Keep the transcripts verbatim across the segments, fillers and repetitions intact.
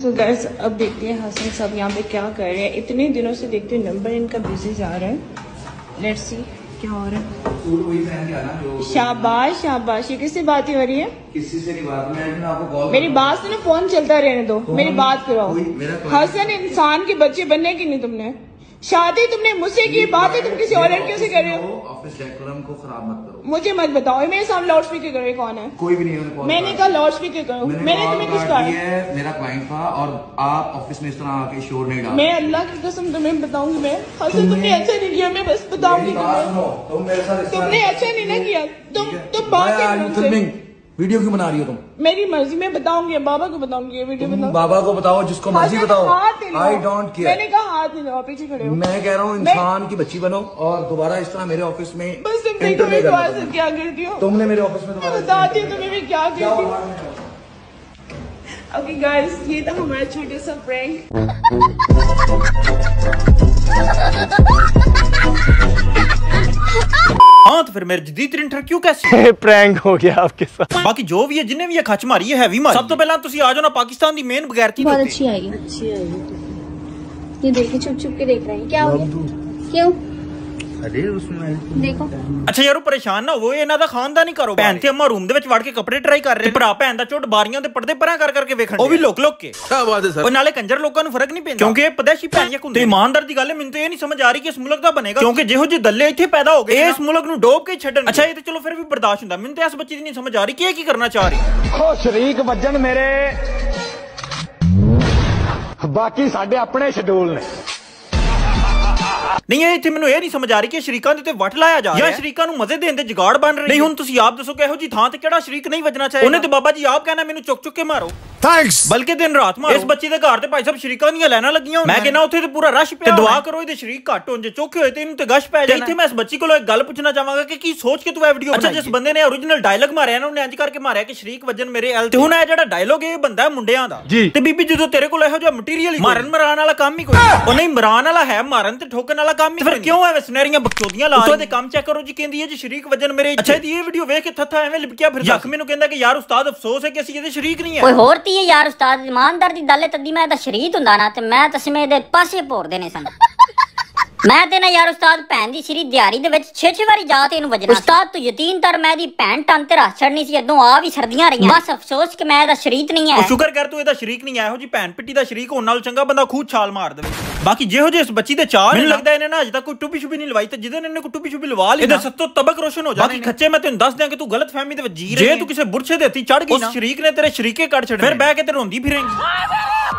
तो गाइस अब देखते हैं हसन साहब यहाँ पे क्या कर रहे हैं। इतने दिनों से देखते हैं नंबर इनका बिजी जा रहा है। लेट्स सी क्या हो रहा है। शाबाश शाबाश। ये किससे बात हो रही है? किसी से नहीं बात। मैं आपको कॉल मेरी बात सुनो, फोन चलता रहने दो, मेरी बात करो। हसन इंसान के बच्चे बनने की नहीं तुमने शादी तुमने मुझसे की, बात है तुम किसी और लड़कियों से कर रहे हो। ऑफिस डेकोरम को खराब मत करो। मुझे मत बताओ। मेरे सामने लाउड स्पीकर करे कौन है? कोई भी नहीं है। मैंने कहा लाउड स्पीकर करो। मैंने तुम्हें कुछ कहा? मेरा क्लाइंट था और आप ऑफिस में इस तरह आके शोर नहीं डाल। मैं अल्लाह की कसम तुम्हें बताऊंगी। मैं हसन तुमने अच्छा नहीं किया, मैं बस बताऊंगी तुम्हें। तुम मेरे साथ तुमने अच्छा नहीं ना किया। तुम तुम बात वीडियो क्यों बना रही हो तुम? मेरी मर्जी, मैं बताऊंगी, बाबा को बताऊंगी ये वीडियो। बताओ बाबा को बताओ, जिसको मर्जी बताओ। I don't care. मैंने कहा हाथ नहीं लगाओ, पीछे खड़े हो। मैं कह रहा हूँ इंसान की बच्ची बनो और दोबारा इस तरह मेरे ऑफिस में बस तुम देखो मैं तुम्हारे साथ क्या करती हूँ। तुमने मेरे ऑफिस में मैं बताती हूँ तुम्हें मैं क्या करती हूँ। ओके गाइस, ये था हमारा छोटा सा प्रैंक। हाँ तो फिर मेरे जदीद इंटर क्यों कैसे प्रैंक हो गया आपके साथ। बाकी जो भी है जिन्हें भी ये खच मारी है हैवी मारी। सब तो पहला तुसी आ जाओ ना पाकिस्तान दी मेन बगैरती। बहुत अच्छी आई है। अच्छी आई है। ये देखिए चुप चुप के देख रहे हैं। क्या हो गया? क्यों? अरे उसमें देखो। अच्छा यारो परेशान ना हो, ਇਹਨਾਂ ਦਾ ਖਾਨਦਾਨੀ ਕਾਰੋਬਾਰ। ਭੈਣ ਤੇ ਅੰਮਾ ਰੂਮ ਦੇ ਵਿੱਚ ਵੜ ਕੇ ਕੱਪੜੇ ਟਰਾਈ ਕਰ ਰਹੇ ਨੇ। ਭਰਾ ਭੈਣ ਦਾ ਝੁੱਟ ਬਾਰੀਆਂ ਦੇ ਪਰਦੇ ਪਰਾਂ ਕਰ ਕਰਕੇ ਵੇਖਣ ਉਹ ਵੀ ਲੁਕ ਲੁਕ ਕੇ। ਕੀ ਬਾਤ ਹੈ ਸਰ। ਉਹ ਨਾਲੇ ਕੰਜਰ ਲੋਕਾਂ ਨੂੰ ਫਰਕ ਨਹੀਂ ਪੈਂਦਾ ਕਿਉਂਕਿ ਇਹ ਪਦੇਸ਼ੀ ਭੈਣ ਜਾਂ ਹੁੰਦੇ। ਇਮਾਨਦਾਰ ਦੀ ਗੱਲ ਹੈ, ਮੈਨੂੰ ਤਾਂ ਇਹ ਨਹੀਂ ਸਮਝ ਆ ਰਹੀ ਕਿ ਇਸ ਮੁਲਕ ਦਾ ਬਣੇਗਾ ਕਿਉਂਕਿ ਜਿਹੋ ਜਿਹੇ ਦੱਲੇ ਇੱਥੇ ਪੈਦਾ ਹੋ ਗਏ ਇਸ ਮੁਲਕ ਨੂੰ ਡੋਬ ਕੇ ਛੱਡਣ। ਅੱਛਾ ਇਹ ਤੇ ਚਲੋ ਫਿਰ ਵੀ ਬਰਦਾਸ਼ਤ ਹੁੰਦਾ, ਮੈਨੂੰ ਤਾਂ ਇਸ ਬੱਚੀ ਦੀ ਨਹੀਂ ਸਮਝ ਆ ਰਹੀ ਕਿ ਇਹ ਕੀ ਕਰਨਾ ਚਾਹ ਰਹੀ। ਉਹ ਸ਼ਰੀਕ ਵੱਜਣ ਮੇਰੇ, ਬਾਕੀ ਸਾਡੇ ਆਪਣੇ ਸ਼ਡਿਊਲ ਨੇ। ਨਹੀਂ ਇਹ ਇੱਥੇ ਮੈਨੂੰ ਇਹ ਨਹੀਂ ਸਮਝ ਆ ਰਹੀ ਕਿ ਸ਼ਰੀਕਾਂ ਦੇ ਉੱਤੇ ਵੱਟ ਲਾਇਆ ਜਾ ਰਿਹਾ ਹੈ ਜਾਂ ਸ਼ਰੀਕਾਂ ਨੂੰ ਮਜ਼ੇ ਦੇਣ ਦੇ ਜੁਗਾੜ ਬਣ ਰਹੇ। ਨਹੀਂ ਹੁਣ ਤੁਸੀਂ ਆਪ ਦੱਸੋ ਕਿ ਇਹੋ ਜੀ ਥਾਂ ਤੇ ਕਿਹੜਾ ਸ਼ਰੀਕ ਨਹੀਂ ਵੱਜਣਾ ਚਾਹੀਦਾ। ਉਹਨੇ ਤੇ ਬਾਬਾ ਜੀ ਆਪ ਕਹਿਣਾ ਮੈਨੂੰ ਚੁੱਕ ਚੁੱਕ ਕੇ ਮਾਰੋ। ਥੈਂਕਸ। ਬਲਕਿ ਦਿਨ ਰਾਤ ਮਾਰੋ। ਇਸ ਬੱਚੇ ਦੇ ਘਰ ਤੇ ਭਾਈ ਸਾਹਿਬ ਸ਼ਰੀਕਾਂ ਦੀਆਂ ਲਾਈਨਾਂ ਲੱਗੀਆਂ ਮੈਂ ਕਹਿੰਦਾ ਉੱਥੇ ਤੇ ਪੂਰਾ ਰਸ਼ ਪਿਆ। ਤੇ ਦੁਆ ਕਰੋ ਇਹਦੇ ਸ਼ਰੀਕ ਘੱਟ ਹੋਣ, ਜੇ ਚੌਕੇ ਹੋਏ ਤੇ ਇਹਨੂੰ ਤੇ ਗਸ਼ ਪੈ ਜਾਏ। ਇੱਥੇ ਮੈਂ ਇਸ ਬੱਚੀ ਕੋਲੋਂ ਇੱਕ ਗੱਲ ਪੁੱਛਣਾ ਚਾਹਾਂਗਾ ਕਿ ਕੀ ਸੋਚ ਕੇ ਤੂੰ ਇਹ ਵੀਡੀਓ ਬਣਾਈ। ਅੱਛਾ ਜਿਸ ਬੰਦੇ ਨੇ ਓਰੀਜਨਲ ਡਾਇਲੌਗ ਮਾਰਿਆ ਨਾ ਉਹਨੇ ਇੰਜ ਕਰਕੇ ਮਾਰਿਆ ਕਿ ਸ਼ਰੀਕ ਵੱਜਣ ਮੇਰੇ ਐਲ ਤੇ ਹੁਣ ਇਹ ਜਿਹੜਾ ਡਾਇਲੌਗ ਇਹ ਬੰਦਾ ਮੁੰਡਿਆਂ ਦਾ ਤੇ ਬੀਬੀ ਜਦੋਂ ਤੇਰੇ ਕੋਲ ਇਹੋ ਜਿਹਾ ਮਟੀਰੀਅਲ ਮਾਰਨ ਮਰਾਨ ਵਾਲਾ ਕੰਮ ਹੀ ਕੋਈ ਉਹ ਨਹੀਂ ਮਰਾਨ ਵਾਲਾ ਹੈ, ਮਾਰਨ ਤੇ ਠੋਕਣ ਵਾਲਾ ਕੰਮ ਹੀ। ਫਿਰ ਕਿਉਂ ਐਵੇਂ ਸੁਨਹਿਰੀਆਂ ਬਕਚੋਦੀਆਂ ਲਾ ਉਹਦੇ ਕੰਮ ਚੈੱਕ ਕਰੋ ਜੀ। ਕਹਿੰਦੀ ਹੈ ਜੀ ਸ਼ਰੀਕ ਵੱਜਣ ਮੇਰੇ। ਅੱਛਾ ਇਹਦੀ ਇਹ ਵੀਡੀਓ ਵੇਖ ਕੇ ਥੱਥਾ ਐਵੇਂ ਲਿਪਕਿਆ ਫਿਰ ਜੱਖ ਮੈਨੂੰ ਕਹਿੰਦਾ ਕਿ ਯਾਰ ਉਸਤਾਦ ਅਫਸੋਸ ਹੈ ਕਿ ਅਸੀਂ ਇਹਦੇ ਸ਼ਰੀਕ ਨਹੀਂ ਹੈ। ਕੋਈ ਹੋਰ ਤੀ ਹੈ ਯਾਰ ਉਸਤਾਦ ईमानदार दी गल तदी मैं शरीक हुंदा ना ते मैं तस्मे दे पासे भोर देने सन। मैं ते ना यार उस्ताद भैन दी सिरी दिहाड़ी दे विच छे छे वारी जा ते इहनू वजना। उस्ताद तू यकीन कर मैं दी भैन टन ते रख छड़नी सी अदों आ भी सर्दियां रहियां। बस अफसोस कि मैं दा शरीक नहीं है। शुक्र कर तू एदा शरीक नहीं है। ਇਹੋ ਜੀ ਭੈਣ ਪਿੱਟੀ ਦਾ ਸ਼ਰੀਕ ਹੋਣ ਨਾਲ ਚੰਗਾ ਬੰਦਾ ਖੂਦ ਛਾਲ ਮਾਰ ਦੇਵੇ। ਬਾਕੀ ਜਿਹੋ ਜਿਹੇ ਇਸ ਬੱਚੀ ਦੇ ਚਾਲ ਮੈਨੂੰ ਲੱਗਦਾ ਇਹਨੇ ਨਾ ਅਜੇ ਤੱਕ ਕੋਈ ਟੁੱਪੀ ਛੁਪੀ ਨਹੀਂ ਲਵਾਈ ਤੇ ਜਿਹਦੇ ਨੇ ਇਹਨੇ ਕੋਈ ਟੁੱਪੀ ਛੁਪੀ ਲਵਾ ਲਈ ਇਹਦਾ ਸਭ ਤੋਂ ਤਬਕ ਰੋਸ਼ਨ ਹੋ ਜਾਣਾ। ਬਾਕੀ ਖੱਚੇ ਮੈਂ ਤੈਨੂੰ ਦੱਸ ਦਿਆਂ ਕਿ ਤੂੰ ਗਲਤ ਫਹਿਮੀ ਦੇ ਵਿੱਚ ਜੀ ਰਹੀ ਹੈ। ਜੇ ਤੂੰ ਕਿਸੇ ਬੁਰਛੇ ਦੇ ਹੱਥੀ ਚੜ ਗਈ ਨਾ ਉਸ ਸ਼ਰੀਕ ਨੇ ਤੇਰੇ ਸ਼ਰੀਕੇ ਕੱਢ ਛੱਡਣੇ ਫਿਰ ਬਹਿ ਕੇ ਤੇ ਰੋਂਦੀ ਫਿਰੇਂਗੀ।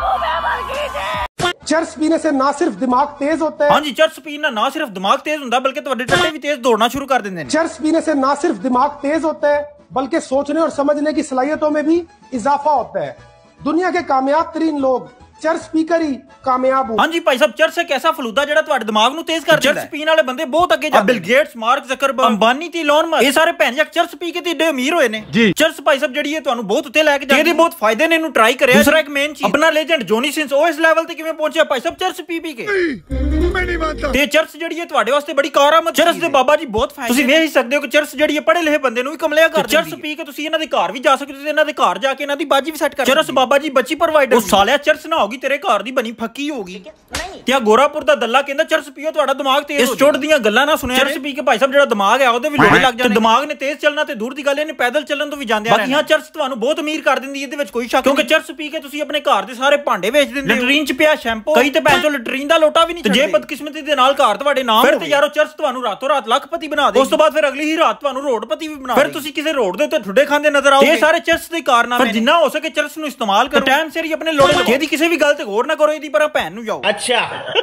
चर्स पीने से ना सिर्फ दिमाग तेज होता है। हाँ जी चर्स पीना ना सिर्फ दिमाग तेज होता है बल्कि तुम्हारे टट्टे भी तेज दौड़ना शुरू कर देते हैं। चर्स पीने से ना सिर्फ दिमाग तेज होता है बल्कि सोचने और समझने की सलाहियतों में भी इजाफा होता है। दुनिया के कामयाब तरीन लोग चर्स पीकर ही कामयाब हो। हाँ जी भाई साहब चर्स एक ऐसा फलूदा जेड़ा तुम्हारे दिमाग ਨੂੰ ਤੇਜ਼ ਕਰ ਦਿੰਦਾ। ਚਰਸ ਪੀਣ ਵਾਲੇ ਬੰਦੇ ਬਹੁਤ ਅੱਗੇ ਜਾਂਦੇ। Bill Gates, Mark Zuckerberg, Ambani ਤੇ ਇਲਨ ਮਸਕ ਇਹ ਸਾਰੇ ਭੈਣ ਜੱਕ ਚਰਸ ਪੀ ਕੇ ਤੇ ਏਡੇ ਅਮੀਰ ਹੋਏ ਨੇ। ਚਰਸ ਭਾਈ ਸਾਹਿਬ ਜਿਹੜੀ ਹੈ ਤੁਹਾਨੂੰ ਬਹੁਤ ਉੱਤੇ ਲੈ ਕੇ ਜਾਂਦੀ ਹੈ। ਇਹਦੇ ਬਹੁਤ ਫਾਇਦੇ ਨੇ, ਇਹਨੂੰ ਟਰਾਈ ਕਰਿਆ। ਦੂਸਰਾ ਇੱਕ ਮੇਨ ਚੀਜ਼ ਆਪਣਾ ਲੈਜੈਂਡ ਜੋਨੀ ਸਿੰਸ ਉਹ ਇਸ ਲੈਵਲ ਤੇ ਕਿਵੇਂ ਪਹੁੰਚਿਆ ਭਾਈ ਸਾਹਿਬ ਚਰਸ ਪੀ ਪੀ ਕੇ। ਮੈਂ ਨਹੀਂ ਮੰਨਦਾ। ਤੇ ਚਰਸ ਜਿਹੜੀ ਹੈ ਤੁਹਾਡੇ ਵਾਸਤੇ ਬੜੀ ਕਾਰਾਮਦ ਚਰਸ ਦੇ ਬਾਬਾ ਜੀ ਬਹੁਤ ਫਾਇਦੇ ਤੁਸੀਂ ਵੇਖ ਹੀ ਸਕਦੇ ਹੋ ਕਿ ਚਰਸ ਜਿਹੜੀ ਹੈ ਪੜ੍ਹੇ ਲਿਖੇ ਬੰਦੇ ਨੂੰ ਵੀ ਕਮਲਿਆ ਕਰ ਦਿੰਦੀ ਹੈ। ਚਰਸ ਪੀ ਕੇ ਤੁਸੀਂ ਇਹਨਾਂ ਦੇ ਘਰ ਵੀ ਜਾ ਸਕਦੇ ਹੋ ਤੇ ਇਹਨਾਂ ਦੇ ਘਰ ਜਾ ਕੇ ਇਹਨਾਂ ਦੀ ਬਾਜੀ ਵੀ ਸੈੱਟ ਕਰ ਚਰਸ ਬਾਬਾ ਜੀ ਬੱਚੀ ਪ੍ਰੋਵਾਈਡਰ। ਉਹ ਸਾਲਿਆ ਚਰਸ ਨਾ ਹੋਗੀ ਤੇਰੇ ਘਰ ਦੀ ਬਣੀ ਫੱਕੀ ਹੋਗੀ। ਤੇ ਆ ਗੋਰਾਪੁਰ ਦਾ ਦੱਲਾ ਕਹਿੰਦਾ ਚਰਸ ਪੀਓ ਤੁਹਾਡਾ ਦਿਮਾਗ ਤੇਜ਼ ਹੋ ਜਾਏ। ਇਸ ਚੁੱਟ ਦੀਆਂ ਗੱਲਾਂ ਨਾ ਸੁਣਿਆ। ਚਰਸ ਪੀ ਕੇ ਭਾਈ ਸਾਹਿਬ ਜਿਹੜਾ ਦਿਮਾਗ ਹੈ ਉਹਦੇ ਵੀ ਲੋੜੇ ਲੱਗ ਜਾਂਦੇ। ਦਿਮਾਗ ਨੇ ਤੇਜ਼ ਚੱਲਣਾ ਤੇ ਦੂਰ ਦੀ ਗੱਲ ਇਹਨੇ ਪੈਦਲ ਚੱਲਣ ਤੋਂ ਵੀ ਜਾਂਦੇ ਆ। ਬਾਕੀ ਹਾਂ ਚਰਸ ਤੁਹਾਨੂੰ ਬਹੁਤ ਅਮੀਰ ਕਰ ਦਿੰਦੀ ਹੈ, ਇਹਦੇ ਵਿੱਚ ਕੋਈ ਸ਼ੱਕ ਕਿਉਂਕਿ ਚਰਸ ਪੀ ਕੇ ਤੁਸੀਂ ਆਪਣੇ ਘਰ ਦੇ ਸਾਰੇ ਭਾਂਡੇ ਵੇਚ ਦਿੰਦੇ ਹੋ। ਲੈਟਰੀਨ ਚ ਪਿਆ ਸ਼ੈਂਪੂ ਕਈ ਤੇ ਭੈਣ ਚੋ ਲੈਟਰੀਨ ਦਾ ਲੋਟਾ ਵੀ ਨਹੀਂ ਛੱਡਦੇ। ਜੇ ਬਦਕਿਸਮਤੀ ਦੇ ਨਾਲ ਘਰ ਤੁਹਾਡੇ ਨਾਮ ਫਿਰ ਤੇ ਯਾਰੋ ਚਰਸ ਤੁਹਾਨੂੰ ਰਾਤੋਂ ਰਾਤ ਲੱਖਪਤੀ ਬਣਾ ਦੇ। ਉਸ ਤੋਂ ਬਾਅਦ ਫਿਰ ਅਗਲੀ ਹੀ ਰਾਤ ਤੁਹਾਨੂੰ ਰੋਡਪਤੀ ਵੀ ਬਣਾ ਦੇ। ਫਿਰ ਤੁਸੀਂ ਕਿਸੇ ਰੋਡ ਦੇ ਉੱਤੇ ਠੁੱਡੇ ਖਾਂਦੇ ਨਜ਼ਰ ਆਓਗੇ। ਇਹ ਸਾਰੇ ਚਰਸ ਦੇ ਕਾਰਨਾਮੇ ਨੇ। ਜਿੰਨਾ ਹੋ ਸਕੇ ਚਰਸ ਨੂੰ ਇਸਤੇਮਾਲ ਕਰੋ ਟਾਈਮ ਸਿਰ ਹੀ ਆਪਣੇ ਲੋੜੇ। ਜਿਹਦੀ ਕਿਸੇ ਵੀ ਗੱਲ ਤੇ ਗੌਰ ਨਾ ਕਰੋ ਇਹਦੀ ਪਰ ਭੈਣ ਨੂੰ ਜਾਓ। ਅੱਛਾ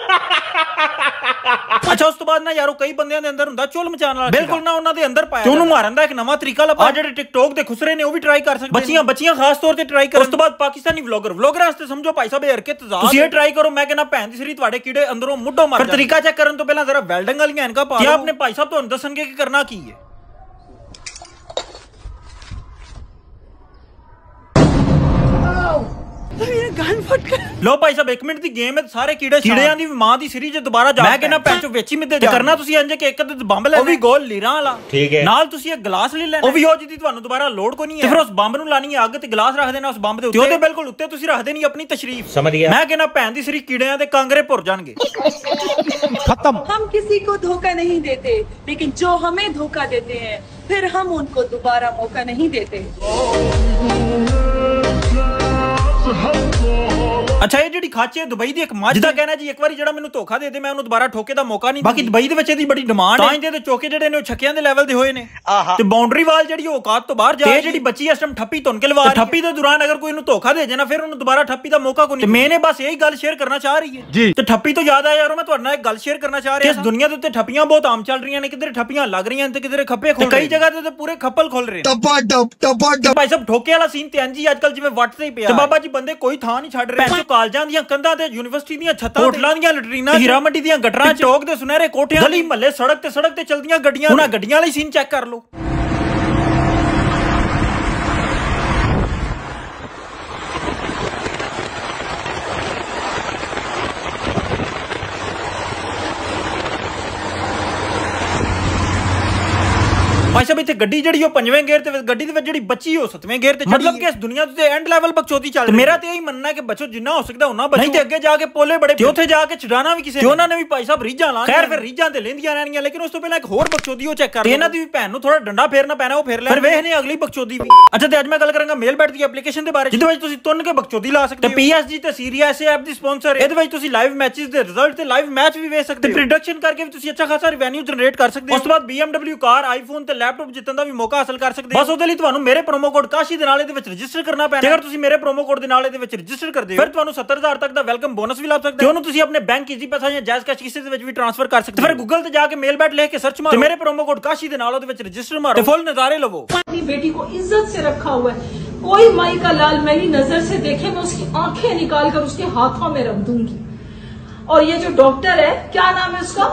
ਅੱਛਾ ਉਸ ਤੋਂ ਬਾਅਦ ਨਾ ਯਾਰੋ ਕਈ ਬੰਦਿਆਂ ਦੇ ਅੰਦਰ ਹੁੰਦਾ ਚੁੱਲ ਮਚਾਉਣ ਵਾਲਾ ਬਿਲਕੁਲ ਨਾ ਉਹਨਾਂ ਦੇ ਅੰਦਰ ਪਾਇਆ ਉਹਨੂੰ ਮਾਰਨ ਦਾ ਇੱਕ ਨਵਾਂ ਤਰੀਕਾ ਲੱਭਾ। ਜਿਹੜੇ ਟਿਕਟੋਕ ਦੇ ਖੁਸਰੇ ਨੇ ਉਹ ਵੀ ਟਰਾਈ ਕਰ ਸਕਦੇ। ਬੱਚੀਆਂ ਬੱਚੀਆਂ ਖਾਸ ਤੌਰ ਤੇ ਟਰਾਈ ਕਰੋ। ਉਸ ਤੋਂ ਬਾਅਦ ਪਾਕਿਸਤਾਨੀ ਵਲੌਗਰ ਵਲੌਗਰਾਂ ਵਾਸਤੇ ਸਮਝੋ ਭਾਈ ਸਾਹਿਬ ਇਹ ਹਰਕਤ ਤਜ਼ਾਦ ਤੁਸੀਂ ਇਹ ਟਰਾਈ ਕਰੋ। ਮੈਂ ਕਹਿੰਦਾ ਭੈਣ ਦੀ ਸਰੀ ਤੁਹਾਡੇ ਕੀੜੇ ਅੰਦਰੋਂ ਮੁੱਢੋਂ ਮਰ ਜਾਣ। ਤਰੀਕਾ ਚੈੱਕ ਕਰਨ ਤੋਂ ਪਹਿਲਾਂ ਜ਼ਰਾ ਵੈਲਡਿੰਗ ਵਾਲੀਆਂ ਐਨਕਾਂ ਪਾ ਲਓ। ਆਪਣੇ ਭਾਈ ਸਾਹਿਬ ਤੁਹਾਨੂੰ ਦੱਸਣਗੇ ਕਿ ਕਰਨਾ ਕੀ ਹੈ। लो भाई साहब एक मिनट दी गेम है सारे कीड़े कीड़ियां दी मां दी सीरीज ਦੁਬਾਰਾ ਜਾ ਮੈਂ ਕਹਿੰਦਾ ਪੈਂਚ ਵੇਚੀ ਮਿੱਦੇ ਕਰਨਾ ਤੁਸੀਂ ਇੰਜ ਕਿ ਇੱਕ ਅੱਧੇ ਬੰਬ ਲੈ ਉਹ ਵੀ ਗੋਲ ਲੀਰਾਂ ਵਾਲਾ ਠੀਕ ਹੈ ਨਾਲ ਤੁਸੀਂ ਇੱਕ ਗਲਾਸ ਲੈ ਲੈਣਾ ਉਹ ਵੀ ਉਹ ਜਿਹਦੀ ਤੁਹਾਨੂੰ ਦੁਬਾਰਾ ਲੋਡ ਕੋਈ ਨਹੀਂ ਹੈ ਤੇ ਫਿਰ ਉਸ ਬੰਬ ਨੂੰ ਲਾਣੀ ਹੈ ਅੱਗ ਤੇ ਗਲਾਸ ਰੱਖ ਦੇਣਾ ਉਸ ਬੰਬ ਦੇ ਉੱਤੇ ਉਹਦੇ ਬਿਲਕੁਲ ਉੱਤੇ ਤੁਸੀਂ ਰੱਖ ਦੇਣੀ ਆਪਣੀ ਤਸ਼ਰੀਫ ਸਮਝ ਗਿਆ ਮੈਂ ਕਹਿੰਦਾ ਭੈਣ ਦੀ ਸਰੀ ਕੀੜਿਆਂ ਦੇ ਕਾਂਗਰੇ ਭੁਰ ਜਾਣਗੇ खत्म। हम किसी को धोखा नहीं देते, लेकिन जो हमें धोखा देते हैं फिर हम उनको दोबारा मौका नहीं देते। ਅੱਛਾ ਇਹ ਜਿਹੜੀ ਖਾਚੇ ਦੁਬਈ ਦੀ ਇੱਕ ਮੱਝ ਦਾ ਕਹਿਣਾ ਜੀ ਇੱਕ ਵਾਰੀ ਜਿਹੜਾ ਮੈਨੂੰ ਧੋਖਾ ਦੇ ਦੇ ਮੈਂ ਉਹਨੂੰ ਦੁਬਾਰਾ ਠੋਕੇ ਦਾ ਮੌਕਾ ਨਹੀਂ ਬਾਕੀ ਦੁਬਈ ਦੇ ਵਿੱਚ ਇਹਦੀ ਬੜੀ ਡਿਮਾਂਡ ਹੈ ਤਾਂ ਇਹਦੇ ਚੋਕੇ ਜਿਹੜੇ ਨੇ ਉਹ ਛੱਕਿਆਂ ਦੇ ਲੈਵਲ ਦੇ ਹੋਏ ਨੇ ਤੇ ਬਾਉਂਡਰੀ ਵਾਲ ਜਿਹੜੀ ਔਕਾਤ ਤੋਂ ਬਾਹਰ ਜਾ ਜਿਹੜੀ ਬੱਚੀ ਇਸ ਟਾਈਮ ਠੱਪੀ ਤੁੰਨ ਕੇ ਲਵਾ ਠੱਪੀ ਦੇ ਦੌਰਾਨ ਅਗਰ ਕੋਈ ਇਹਨੂੰ ਧੋਖਾ ਦੇ ਜਾਣਾ ਫਿਰ ਉਹਨੂੰ ਦੁਬਾਰਾ ਠੱਪੀ ਦਾ ਮੌਕਾ ਕੋਈ ਨਹੀਂ ਤੇ ਮੈਨੇ ਬਸ ਇਹੀ ਗੱਲ ਸ਼ੇਅਰ ਕਰਨਾ ਚਾਹ ਰਹੀ ਹੈ ਤੇ ਠੱਪੀ ਤੋਂ ਯਾਦ ਆਇਆ ਯਾਰੋ ਮੈਂ ਤੁਹਾਡੇ ਨਾਲ ਇੱਕ ਗੱਲ ਸ਼ੇਅਰ ਕਰਨਾ ਚਾਹ ਰਿਹਾ ਇਸ ਦੁਨੀਆ ਦੇ ਉੱਤੇ ਠੱਪੀਆਂ ਬਹੁਤ ਆਮ ਚੱਲ ਰਹੀਆਂ ਨੇ ਕਿਧਰੇ ਠੱਪੀਆਂ ਲੱਗ ਰਹੀਆਂ ਨੇ ਤੇ ਕਿਧਰੇ ਖੱਪੇ ਖੁੱਲ ਰਹੇ ਕਈ ਜਗ੍ਹਾ ਤੇ ਪੂਰੇ ਖੱਪਲ ਖੁੱਲ ਰਹੇ ਨੇ ਟੱਪਾ ਟੱਪ ਟੱਪਾ ਟੱਪ ਭਾਈ ਸਾਹਿਬ ਠੋਕੇ ਵਾਲਾ ਸੀਨ ਤੇ ਅੰਜੀ ਅੱਜਕੱਲ ਜਿਵੇਂ ਵੱਟ ਤੇ ਹੀ ਪਿਆ ਤੇ ਬਾਬਾ ਜੀ ਬੰਦੇ ਕੋਈ ਥਾਂ ਨਹੀਂ ਛੱਡ ਰਹੇ ਕਾਲਜਾਂ ਦੀਆਂ ਕੰਧਾਂ ਤੇ ਯੂਨੀਵਰਸਿਟੀ ਦੀਆਂ ਛੱਤਾਂ ਹੋਟਲਾਂ ਦੀਆਂ ਲੈਟਰੀਨਾਂ ਹੀਰਾ ਮੰਡੀ ਦੀਆਂ ਗਟਰਾਂ ਚੌਕ ਦੇ ਸੁਨਹਿਰੇ ਕੋਠਿਆਂ ਗਲੀ ਮਹੱਲੇ ਸੜਕ ਤੇ ਸੜਕ ਤੇ ਚਲਦੀਆਂ ਗੱਡੀਆਂ ਉਹਨਾਂ ਗੱਡੀਆਂ ਵਾਲੀ ਸੀਨ ਚੈੱਕ ਕਰ ਲਓ ਭਾਈ ਸਾਹਿਬ ਇੱਥੇ ਗੱਡੀ ਜਿਹੜੀ ਉਹ ਪੰਜਵੇਂ ਗੇਅਰ ਤੇ ਗੱਡੀ ਦੇ ਵਿੱਚ ਜਿਹੜੀ ਬੱਚੀ ਉਹ ਸੱਤਵੇਂ ਗੇਅਰ ਤੇ ਮਤਲਬ ਕਿ ਇਸ ਦੁਨੀਆ ਦੇ ਐਂਡ ਲੈਵਲ ਬਕਚੋਦੀ ਚੱਲ ਰਹੀ ਮੇਰਾ ਤੇ ਇਹੀ ਮੰਨਣਾ ਹੈ ਕਿ ਬੱਚੋ ਜਿੰਨਾ ਹੋ ਸਕਦਾ ਉਹਨਾਂ ਬਚੋ ਨਹੀਂ ਤੇ ਅੱਗੇ ਜਾ ਕੇ ਪੋਲੇ ਬੜੇ ਤੇ ਉੱਥੇ ਜਾ ਕੇ ਛਡਾਣਾ ਵੀ ਕਿਸੇ ਤੇ ਉਹਨਾਂ ਨੇ ਵੀ ਭਾਈ ਸਾਹਿਬ ਰੀਝਾਂ ਲਾਣ ਖੈਰ ਫਿਰ ਰੀਝਾਂ ਤੇ ਲੈਂਦੀਆਂ ਰਹਿਣੀਆਂ ਲੇਕਿਨ ਉਸ ਤੋਂ ਪਹਿਲਾਂ ਇੱਕ ਹੋਰ ਬਕਚੋਦੀ ਉਹ ਚੈੱਕ ਕਰ ਤੇ ਇਹਨਾਂ ਦੀ ਵੀ ਭੈਣ ਨੂੰ ਥੋੜਾ ਡੰਡਾ ਫੇਰਨਾ ਪੈਣਾ ਉਹ ਫੇਰ ਲੈ ਫਿਰ ਵੇਖਨੇ ਅਗਲੀ ਬਕਚੋਦੀ ਵੀ ਅੱਛਾ ਤੇ ਅੱਜ ਮੈਂ ਗੱਲ ਕਰਾਂਗਾ ਮੇਲ ਬੈਟ ਦੀ ਐਪਲੀਕੇਸ਼ਨ ਦੇ ਬਾਰੇ ਜਿਹਦੇ ਵਿੱਚ ਤੁਸੀਂ ਤੁੰਨ ਕੇ ਬਕਚੋਦੀ ਲਾ ਸਕਦੇ ਹੋ ਤੇ ਪੀਐਸਜੀ ਤੇ ਸੀਰੀਆ ਐਸ ਐਪ ਦੀ ਸਪਾਂਸਰ ਇਹਦੇ ਵਿੱਚ ਤੁਸੀਂ ਲਾਈਵ ਮੈਚਸ ਦੇ ਰਿਜ਼ਲਟ ਤੇ ਲਾਈਵ ਮੈਚ ਵੀ ਵੇਖ ਸਕਦੇ ਹੋ ਤੇ ਪ੍ਰੋਡਕਸ਼ਨ ਕਰਕੇ ਵੀ ਤੁਸੀਂ ਅੱਛਾ ਖਾਸਾ ਰੈਵਨਿਊ ਜਨਰੇਟ ਕਰ ਸਕਦੇ ਹੋ ਉਸ ਤੋਂ ਬਾਅਦ ਬੀਐਮਡਬਲਿਊ ਕਾਰ ਆਈਫੋਨ ਤੇ ਲੈਪਟਾਪ ਜਿੱਤਣ ਦਾ ਵੀ ਮੌਕਾ ਹਾਸਲ ਕਰ ਸਕਦੇ ਹੋ ਬਸ ਉਹਦੇ ਲਈ ਤੁਹਾਨੂੰ ਮੇਰੇ ਪ੍ਰੋਮੋ ਕੋਡ ਕਾਸ਼ੀ ਦੇ ਨਾਲ ਇਹਦੇ ਵਿੱਚ ਰਜਿਸਟਰ ਕਰਨਾ ਪੈਣਾ ਜੇਕਰ ਤੁਸੀਂ ਮੇਰੇ ਪ੍ਰੋਮੋ ਕੋਡ ਦੇ ਨਾਲ ਇਹਦੇ ਵਿੱਚ ਰਜਿਸਟਰ ਕਰਦੇ ਹੋ ਫਿਰ ਤੁਹਾਨੂੰ ਸੱਤਰ ਹਜ਼ਾਰ ਤੱਕ ਦਾ ਵੈਲਕਮ ਬੋਨਸ ਵੀ ਲੱਭ ਸਕਦਾ ਹੈ ਉਹਨੂੰ ਤੁਸੀਂ ਆਪਣੇ ਬੈਂਕ ਈਜ਼ੀ ਪੈਸਾ ਜਾਂ ਜਾਇਜ਼ ਕੈਸ਼ ਕਿਸੇ ਦੇ ਵਿੱਚ ਵੀ ਟ੍ਰਾਂਸਫਰ ਕਰ ਸਕਦੇ ਹੋ ਫਿਰ ਗੂਗਲ ਤੇ ਜਾ ਕੇ ਮੇਲ ਬੈਟ ਲਿਖ ਕੇ ਸਰਚ ਮਾਰੋ ਤੇ ਮੇਰੇ ਪ੍ਰੋਮੋ ਕੋਡ ਕਾਸ਼ੀ ਦੇ ਨਾਲ ਉਹਦੇ ਵਿੱਚ ਰਜਿਸਟਰ ਮਾਰੋ ਤੇ ਫੁੱਲ ਨਜ਼ਾਰੇ ਲਵੋ अपनी बेटी को इज्जत से रखा हुआ है कोई माई का लाल मेरी नजर से देखे मैं उसकी आंखें निकाल कर उसके हाथों में रख दूंगी और ये जो डॉक्टर है क्या नाम है उसका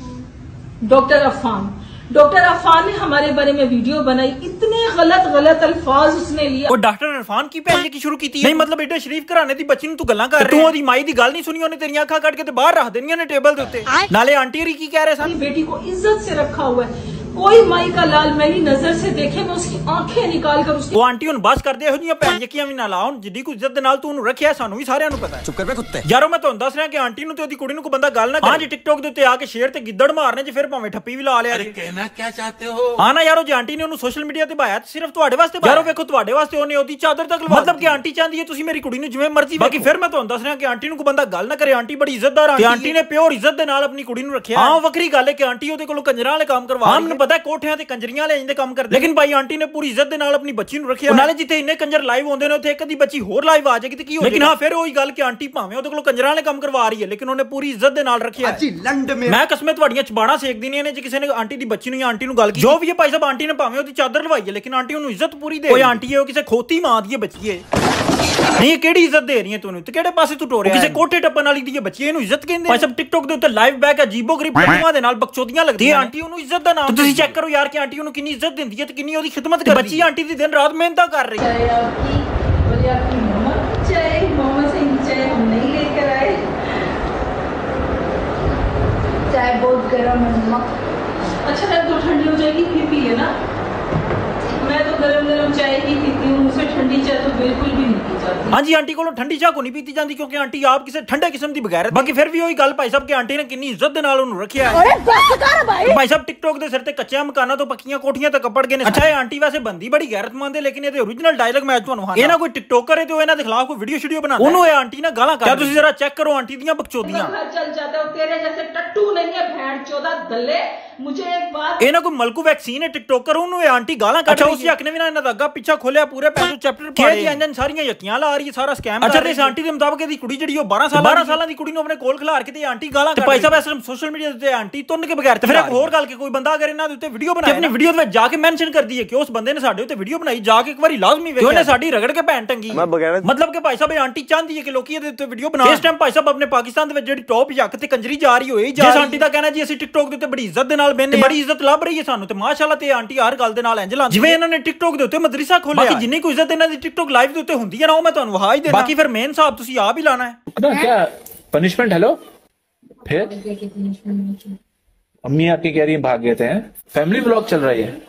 डॉक्टर अफान डॉक्टर अफान ने हमारे बारे में वीडियो बनाई इतने गलत गलत अल्फाज उसने लिए वो डॉक्टर अफान की पहले की शुरू की थी नहीं मतलब एडे शरीफ घराने दी बच्ची ਨੂੰ ਤੂੰ ਗੱਲਾਂ ਕਰ ਤੂੰ ਉਹਦੀ ਮਾਈ ਦੀ ਗੱਲ ਨਹੀਂ ਸੁਣੀ ਉਹਨੇ ਤੇਰੀਆਂ ਅੱਖਾਂ ਕੱਢ ਕੇ ਤੇ ਬਾਹਰ ਰੱਖ ਦੇਣੀਆਂ ਨੇ ਟੇਬਲ ਦੇ ਉੱਤੇ ਨਾਲੇ ਆਂਟੀ ਰੀ ਕੀ ਕਹਿ ਰਹੇ ਸਨ बेटी को इज्जत से रखा हुआ है कोई माई का लाल मेरी नजर से देखे मैं उसकी आंखें निकाल कर उसकी ਉਹ ਆਂਟੀ ਹੁਣ ਬਸ ਕਰਦੇ ਇਹੋ ਜੀਆਂ ਭੈਣ ਯਕੀਆਂ ਵੀ ਨਾ ਲਾ ਹੁਣ ਜਿੱਡੀ ਕੋ ਇੱਜ਼ਤ ਦੇ ਨਾਲ ਤੂੰ ਉਹਨੂੰ ਰੱਖਿਆ ਸਾਨੂੰ ਵੀ ਸਾਰਿਆਂ ਨੂੰ ਪਤਾ ਹੈ ਚੁੱਪ ਕਰ ਬੇ ਕੁੱਤੇ ਯਾਰੋ ਮੈਂ ਤੁਹਾਨੂੰ ਦੱਸ ਰਿਹਾ ਕਿ ਆਂਟੀ ਨੂੰ ਤੇ ਉਹਦੀ ਕੁੜੀ ਨੂੰ ਕੋਈ ਬੰਦਾ ਗੱਲ ਨਾ ਕਰੇ ਹਾਂ ਜੀ ਟਿਕਟੌਕ ਦੇ ਉੱਤੇ ਆ ਕੇ ਸ਼ੇਰ ਤੇ ਗਿੱਦੜ ਮਾਰਨੇ ਚ ਫਿਰ ਭਾਵੇਂ ਠੱਪੀ ਵੀ ਲਾ ਲਿਆ ਅਰੇ ਕਹਿਣਾ ਕੀ ਚਾਹਤੇ ਹੋ ਹਾਂ ਨਾ ਯਾਰੋ ਜੇ ਆਂਟੀ ਨੇ ਉਹਨੂੰ ਸੋਸ਼ਲ ਮੀਡੀਆ ਤੇ ਪਾਇਆ ਸਿਰਫ ਤੁਹਾਡੇ ਵਾਸਤੇ ਯਾਰੋ ਵੇਖੋ ਤੁਹਾਡੇ ਵਾਸਤੇ ਉਹਨੇ ਉਹਦੀ ਚਾਦਰ ਤੱਕ ਲਵਾ ਮਤਲਬ ਕਿ ਆਂਟੀ ਚਾਹੁੰਦੀ ਹੈ ਤੁਸੀਂ ਮੇਰੀ ਕੁੜੀ ਨੂੰ ਜਿਵੇਂ ਮਰਜ਼ੀ ਬਾਕੀ ਫਿਰ ਮੈਂ ਤੁਹਾਨੂੰ ਦੱਸ ਰਿਹਾ ਕਿ ਆਂਟੀ ਨੂੰ ਕੋਈ ਬੰਦਾ ਗੱਲ ਨਾ ਕਰੇ ਆਂਟੀ ਬੜੀ ਇੱਜ਼ਤਦਾਰ ਆਂਟੀ ਆਂਟੀ ਨੇ ਪਿਓਰ ਇੱਜ਼ਤ ਦੇ ਨਾਲ ਆਪਣੀ ਕੁੜੀ ਨੂੰ ਰੱਖਿਆ ਹਾਂ ਵੱਖਰੀ ਗੱਲ ਹੈ ਕਿ ਆਂਟੀ ਉਹਦੇ ਕੋਲੋਂ ਕੰਜਰਾਂ ਵਾਲੇ ਕੰਮ ਕਰਵਾ ਹਾਂ ਮੈਨੂੰ ਪਤਾ ਕੋਠਿਆਂ ਤੇ ਕੰਜਰੀਆਂ ਲੈ ਜਾਂਦੇ ਕੰਮ ਕਰਦੇ ਲੇਕਿਨ ਭਾਈ ਆਂਟੀ ਨੇ ਪੂਰੀ ਇੱਜ਼ਤ ਦੇ ਨਾਲ ਆਪਣੀ ਬੱਚੀ ਨੂੰ ਰੱਖਿਆ ਨਾਲੇ ਜਿੱਥੇ ਇੰਨੇ ਕੰਜਰ ਲਾਈਵ ਹੁੰਦੇ ਨੇ ਉੱਥੇ ਇੱਕ ਅੱਧੀ ਬੱਚੀ ਹੋਰ ਲਾਈਵ ਆ ਜਾਏਗੀ ਤੇ ਕੀ ਹੋ ਲੇਕਿਨ ਹਾਂ ਫਿਰ ਉਹੀ ਗੱਲ ਕਿ ਆਂਟੀ ਭਾਵੇਂ ਉਹਦੇ ਕੋਲੋਂ ਕੰਜਰਾਂ ਵਾਲੇ ਕੰਮ ਕਰਵਾ ਰਹੀ ਹੈ ਲੇਕਿਨ ਉਹਨੇ ਪੂਰੀ ਇੱਜ਼ਤ ਦੇ ਨਾਲ ਰੱਖਿਆ ਮੈਂ ਕਸਮੇ ਤੁਹਾਡੀਆਂ ਚਬਾਣਾ ਸੇਕਦੀ ਨਹੀਂ ਨੇ ਜੇ ਕਿਸੇ ਨੇ ਆਂਟੀ ਦੀ ਬੱਚੀ ਨੂੰ ਜਾਂ ਆਂਟੀ ਨੂੰ ਗੱਲ ਕੀਤੀ ਜੋ ਵੀ ਹੈ ਭਾਈ ਸਾਹਿਬ ਆਂਟੀ ਨੇ ਭਾਵੇਂ ਉਹਦੀ ਚਾਦਰ ਲਵਾਈ ਹੈ ਲੇਕਿਨ ਆਂਟੀ ਉਹਨੂੰ ਇੱਜ਼ਤ ਪੂਰੀ ਦੇ ਕੋਈ ਆਂਟੀ ਹੈ ਉਹ ਕਿਸੇ ਖੋਤੀ ਮਾਂ ਦੀ ਬੱਚੀ ਹੈ ਨਹੀਂ ਕਿਹੜੀ ਇੱਜ਼ਤ ਦੇ ਰਹੀ ਹੈ ਤੁਹਾਨੂੰ ਤੇ ਕਿਹੜੇ ਪਾਸੇ ਤੂੰ ਟੋਰਿਆ ਕਿਸੇ ਕੋਠੇ ਟੱਪਣ ਵਾਲੀ ਦੀ ਬੱਚੀ ਇਹਨੂੰ ਇੱਜ਼ਤ ਕਹਿੰਦੇ ਭਾਈ ਸਾਹਿਬ ਟਿਕਟੌਕ ਦੇ ਉੱਤੇ ਲਾਈਵ ਬੈਕ ਅਜੀਬੋ ਗਰੀਬ ਫੋਟੋਆਂ ਦੇ ਨਾਲ ਬਕਚੋਦੀਆਂ ਲੱਗਦੀਆਂ ਆਂਟੀ ਉਹਨੂੰ ਇੱਜ਼ਤ ਦਾ ਨਾਮ ਤੁਸੀਂ ਚੈੱਕ ਕਰੋ ਯਾਰ ਕਿ ਆਂਟੀ ਉਹਨੂੰ ਕਿੰਨੀ ਇੱਜ਼ਤ ਦਿੰਦੀ ਹੈ ਤੇ ਕਿੰਨੀ ਉਹਦੀ ਖਿਦਮਤ ਕਰਦੀ ਹੈ ਬੱਚੀ ਆਂਟੀ ਦੀ ਦਿਨ ਰਾਤ ਮਿਹਨਤਾਂ ਕਰ ਰਹੀ ਹੈ चाय मोहम्मद सिंह चाय हम नहीं लेकर आए चाय बहुत गर्म है मम्मा अच्छा है तो ठंडी हो जाएगी फिर पिए ना मैं तो गरम गरम चाय ही पीती हूँ मुझसे ठंडी चाय तो बिल्कुल भी नहीं पी जाती हाँ जी आंटी को ठंडी चाह को नहीं पीती जाती क्योंकि आंटी आप किसी ठंडे किस्म की बगैर बाकी फिर भी वही गल भाई साहब कि आंटी ने कितनी इज्जत दे नाल उन्हें रखिया है भाई साहब टिकटॉक दे सिर ते कच्चे मकाना तो पक्कियां कोठियां तक कपड़ गए ने अच्छा ये आंटी वैसे बंदी बड़ी गैरतमंद है लेकिन ये ओरिजिनल डायलॉग मैं ਤੁਹਾਨੂੰ ਹਾਂ ਇਹ ਨਾ ਕੋਈ ਟਿਕਟੋਕਰ ਹੈ ਤੇ ਉਹ ਇਹਨਾਂ ਦੇ ਖਿਲਾਫ ਕੋਈ ਵੀਡੀਓ ਸ਼ੀਡੀਓ ਬਣਾਉਂਦਾ ਉਹਨੂੰ ਇਹ ਆਂਟੀ ਨਾਲ ਗਾਲਾਂ ਕੱਢਦੀ ਤੁਸੀਂ ਜ਼ਰਾ ਚੈੱਕ ਕਰੋ ਆਂਟੀ ਦੀਆਂ ਬਕਚੋਦੀਆਂ चल जाता है तेरे जैसे टट्टू नहीं है भेड़ चौदह दल्ले मुझे एक बात ਇਹ ਨਾ ਕੋਈ ਮਲਕੂ ਵੈਕਸੀਨ ਹੈ ਟਿਕਟੋਕਰ ਉਹਨੂੰ ਇਹ ਆਂਟੀ ਗਾਲਾਂ ਕੱਢ ਰਹੀ ਹੈ ਉਸ ਯਕ ਨੇ ਵੀ ਨਾ ਇਹਨਾਂ ਦਾ ਅੱਗਾ ਪਿੱਛਾ ਖੋਲਿਆ ਪੂਰੇ ਪੈਸੇ ਚੈਪਟਰ ਪਾੜੇ ਇਹ ਇੰਜਨ ਸਾਰੀਆਂ ਯਕੀਆਂ ਲਾ ਰਹੀ ਹੈ ਸਾਰਾ ਸਕੈਮ ਅੱਛਾ ਤੇ ਇਸ ਆਂਟੀ ਦੇ ਮੁਤਾਬਕ ਇਹਦੀ ਕੁੜੀ ਜਿਹੜੀ ਉਹ ਬਾਰਾਂ ਸਾਲ ਬਾਰਾਂ ਸਾਲਾਂ ਦੀ ਕੁੜੀ ਨੂੰ ਆਪਣੇ ਕੋਲ ਖਿਲਾਰ ਕੇ ਤੇ ਆਂਟੀ ਗਾਲਾਂ ਕੱਢ ਭਾਈ ਸਾਹਿਬ ਇਸ ਨੂੰ ਸੋਸ਼ਲ ਮੀਡੀਆ ਤੇ ਆਂਟੀ ਤੁੰਨ ਕੇ ਬਗੈਰ ਤੇ ਫਿਰ ਇੱਕ ਹੋਰ ਗੱਲ ਕਿ ਕੋਈ ਬੰਦਾ ਅਗਰ ਇਹਨਾਂ ਦੇ ਉੱਤੇ ਵੀਡੀਓ ਬਣਾਏ ਆਪਣੀ ਵੀਡੀਓ ਦੇ ਵਿੱਚ ਜਾ ਕੇ ਮੈਂਸ਼ਨ ਕਰਦੀ ਹੈ ਕਿ ਉਸ ਬੰਦੇ ਨੇ ਸਾਡੇ ਉੱਤੇ ਵੀਡੀਓ ਬਣਾਈ ਜਾ ਕੇ ਇੱਕ ਵਾਰੀ ਲਾਜ਼ਮੀ ਵੇਖੋ ਉਹਨੇ ਸਾਡੀ ਰਗੜ ਕੇ ਭੈਣ ਟੰਗੀ ਮਤਲਬ ਕਿ ਭਾਈ ਸਾਹਿਬ ਇਹ ਆਂਟੀ ਚਾਹੁੰਦੀ ਹੈ ਕਿ ਲੋਕੀ ਇਹਦੇ ਉੱਤੇ ਵੀਡੀਓ ਬਣਾਉਣ ਇਸ ਟਾਈਮ ਭਾਈ ਸਾਹਿਬ ਆਪਣੇ ਪਾਕਿਸਤਾਨ ਦੇ ਵਿੱਚ ਜਿਹੜੀ ਟੌਪ ਯਕ ਤੇ ਕੰਜਰੀ ਜਾ ਰਹੀ ਹੋਏ ਜਿਸ ਆਂਟੀ ਦਾ ਕਹਿਣਾ ਜੀ ਅਸੀਂ ਟਿਕਟੌਕ ਦੇ ਉੱਤੇ ਬੜੀ ਇੱਜ਼ਤ ਦੇ ਨਾਲ ਨਾਲ ਬੈਨੇ ਬੜੀ ਇੱਜ਼ਤ ਲੱਭ ਰਹੀ ਹੈ ਸਾਨੂੰ ਤੇ ਮਾਸ਼ਾਅੱਲਾ ਤੇ ਆਂਟੀ ਹਰ ਗੱਲ ਦੇ ਨਾਲ ਇੰਜ ਲਾਂਦੀ ਜਿਵੇਂ ਇਹਨਾਂ ਨੇ ਟਿਕਟੋਕ ਦੇ ਉੱਤੇ ਮਦਰਸਾ ਖੋਲਿਆ ਬਾਕੀ ਜਿੰਨੀ ਕੋਈ ਇੱਜ਼ਤ ਇਹਨਾਂ ਦੀ ਟਿਕਟੋਕ ਲਾਈਵ ਦੇ ਉੱਤੇ ਹੁੰਦੀ ਹੈ ਨਾ ਉਹ ਮੈਂ ਤੁਹਾਨੂੰ ਵਹਾ ਹੀ ਦੇਣਾ ਬਾਕੀ ਫਿਰ ਮੇਨ ਹਿਸਾਬ ਤੁਸੀਂ ਆਪ ਹੀ ਲਾਣਾ है क्या पनिशमेंट। हेलो फिर अम्मी आपकी कह रही है भाग गए थे हैं फैमिली व्लॉग चल रही है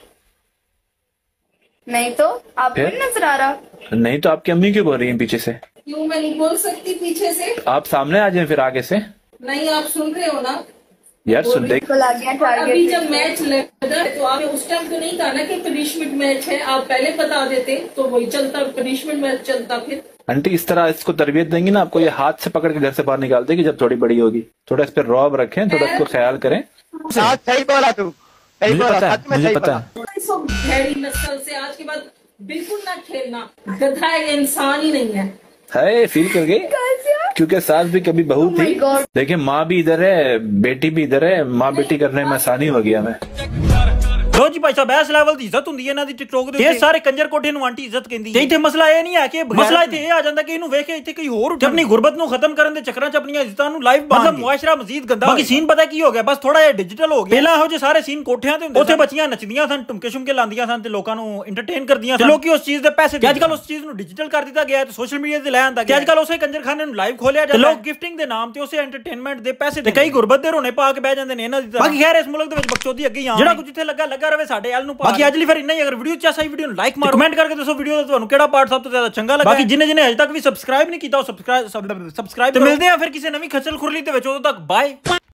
नहीं तो आपको नहीं नजर आ रहा नहीं तो आपकी अम्मी क्यों बोल रही है पीछे से क्यों मैं नहीं बोल सकती पीछे से आप सामने आ जाए फिर आगे से नहीं आप सुन रहे हो ना यार सुन देख अभी जब मैच लगा तो आपने उस टाइम तो नहीं कहा ना कि पनिशमेंट मैच है आप पहले बता देते तो वही चलता पनिशमेंट मैच चलता फिर आंटी इस तरह इसको तरबियत देंगी ना आपको ये हाथ से पकड़ के घर से बाहर निकाल देगी जब थोड़ी बड़ी होगी थोड़ा इस पर रौब रखें थोड़ा इसको ख्याल करें सही बोला तू मुझे पता है मुझे पता है भेड़ी नस्ल से आज के बाद बिल्कुल ना खेलना गधा इंसान ही नहीं है है फील कर गई क्योंकि सास भी कभी बहू थी देखिए माँ भी इधर है बेटी भी इधर है माँ बेटी करने में आसानी हो गया मैं ਲੋ ਜੀ ਭਾਈ ਸਾਹਿਬ ਇਸ ਲੈਵਲ ਦੀ ਇੱਜ਼ਤ ਹੁੰਦੀ ਹੈ ਇਹਨਾਂ ਦੀ ਟਿਕਟੋਕ ਦੇ ਉੱਤੇ ਇਹ ਸਾਰੇ ਕੰਜਰ ਕੋਠੇ ਨੂੰ ਆਂਟੀ ਇੱਜ਼ਤ ਕਹਿੰਦੀ ਹੈ ਇੱਥੇ ਮਸਲਾ ਇਹ ਨਹੀਂ ਹੈ ਕਿ ਮਸਲਾ ਇੱਥੇ ਇਹ ਆ ਜਾਂਦਾ ਕਿ ਇਹਨੂੰ ਵੇਖ ਕੇ ਇੱਥੇ ਕੋਈ ਹੋਰ ਉੱਠ ਆਪਣੀ ਗੁਰਬਤ ਨੂੰ ਖਤਮ ਕਰਨ ਦੇ ਚੱਕਰਾਂ 'ਚ ਆਪਣੀਆਂ ਇੱਜ਼ਤਾਂ ਨੂੰ ਲਾਈਵ ਮਤਲਬ ਮੁਆਸ਼ਰਾ ਮਜ਼ੀਦ ਗੰਦਾ ਬਾਕੀ ਸੀਨ ਪਤਾ ਕੀ ਹੋ ਗਿਆ ਬਸ ਥੋੜਾ ਜਿਹਾ ਡਿਜੀਟਲ ਹੋ ਗਿਆ ਪਹਿਲਾਂ ਇਹੋ ਜਿਹੇ ਸਾਰੇ ਸੀਨ ਕੋਠਿਆਂ ਤੇ ਹੁੰਦੇ ਉੱਥੇ ਬੱਚੀਆਂ ਨੱਚਦੀਆਂ ਸਨ ਟੁਮਕੇ ਸ਼ੁਮਕੇ ਲਾਉਂਦੀਆਂ ਸਨ ਤੇ ਲੋਕਾਂ ਨੂੰ ਐਂਟਰਟੇਨ ਕਰਦੀਆਂ ਸਨ ਲੋਕੀ ਉਸ ਚੀਜ਼ ਦੇ ਪੈਸੇ ਅੱਜ ਕੱਲ ਉਸ ਚੀਜ਼ ਨੂੰ ਡਿਜੀਟਲ ਕਰ ਦਿੱਤਾ ਗਿਆ ਤੇ ਸੋਸ਼ਲ ਮੀਡੀਆ ਤੇ ਲੈ ਆਂਦਾ ਗਿਆ ਅੱਜ ਕੱਲ ਉਸੇ ਕੰਜਰਖਾਨੇ ਨੂੰ ਲਾਈਵ ਖੋਲਿਆ ਜਾਂਦਾ ਲੋਕ ਗਿਫਟਿੰਗ ਦੇ ਨਾਮ ਤੇ ਉਸੇ ਐਂਟਰਟੇਨਮੈਂਟ ਦੇ ਪੈਸੇ ਤੇ ਕਈ ਗੁਰਬਤ ਦੇ ਰੋਣੇ ਪਾ ਕੇ ਬਹਿ ਜਾਂਦੇ ਨੇ ਇਹਨਾਂ ਦੀ ਬਾਕੀ ਖੈਰ ਇਸ ਮੁਲਕ ਦੇ ਵਿੱਚ ਬਕਚੋਦੀ ਅੱਗੇ ਹੀ ਆ ਜਿਹੜਾ ਕੁਝ ਇੱਥੇ ਲੱਗਾ ਲੱਗਾ ਰਵੇ ਸਾਡੇ ਐਲ ਨੂੰ ਬਾਕੀ ਅੱਜ ਲਈ ਫਿਰ ਇੰਨਾ ਹੀ ਅਗਰ ਵੀਡੀਓ ਚਾਹੀ ਵੀਡੀਓ ਨੂੰ ਲਾਈਕ ਮਾਰੋ ਕਮੈਂਟ ਕਰਕੇ ਦੱਸੋ ਵੀਡੀਓ ਦਾ ਤੁਹਾਨੂੰ ਕਿਹੜਾ ਪਾਰਟ ਸਭ ਤੋਂ ਜ਼ਿਆਦਾ ਚੰਗਾ ਲੱਗਾ ਬਾਕੀ ਜਿਨੇ ਜਿਨੇ ਅਜੇ ਤੱਕ ਵੀ ਸਬਸਕ੍ਰਾਈਬ ਨਹੀਂ ਕੀਤਾ ਉਹ ਸਬਸਕ੍ਰਾਈਬ ਸਬਸਕ੍ਰਾਈਬ ਤੇ ਮਿਲਦੇ ਆ ਫਿਰ ਕਿਸੇ ਨਵੀਂ ਖੱਚਲ ਖੁਰਲੀ ਦੇ ਵਿੱਚ ਉਦੋਂ ਤੱਕ ਬਾਏ।